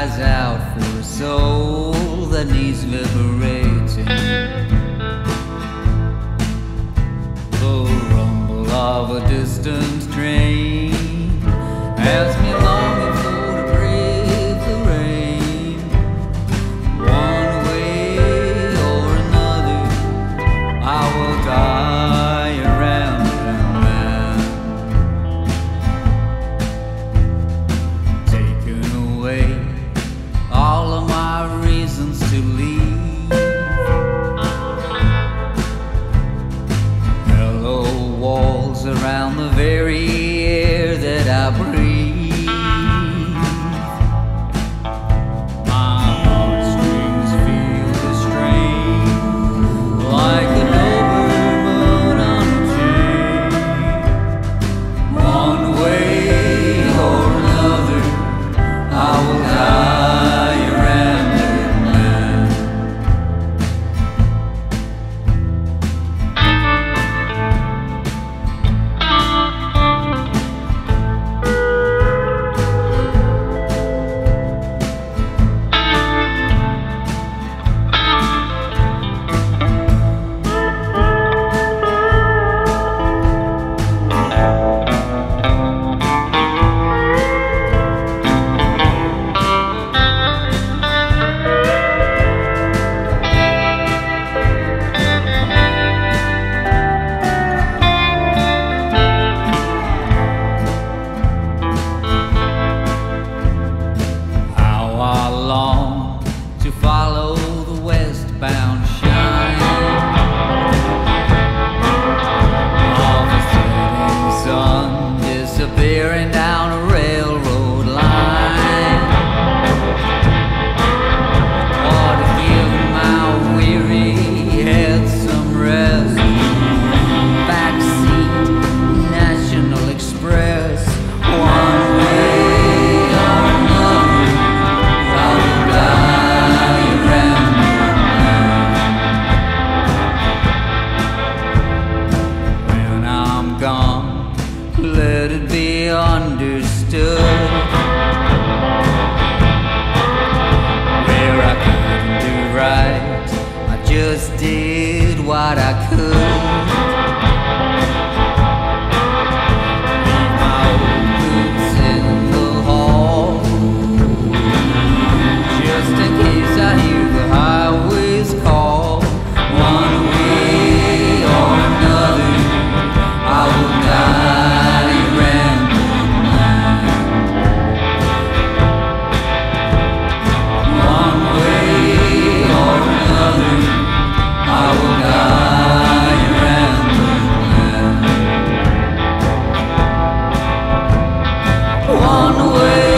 cries out for a soul that needs liberating. The rumble of a distant train has me longing for to brave the rain. One way or another, I will die around and round, taking away all of my reasons to leave. Hello, walls around the very air that I breathe. My heartstrings feel the strain like a Doberman on a chain. One way or another, I will die around and round. How I long to follow the westbound shine of the setting sun disappearing down a railroad line, or to give my weary head some rest. Backseat National Express. One way or another, I will die around and round. When I'm gone, let it be understood, where I couldn't do right, I just did what I could. Leave my old boots in the hall, just in case I hear the highways call. One way or another, I will die around and round. One way or another, I will die around and round. One way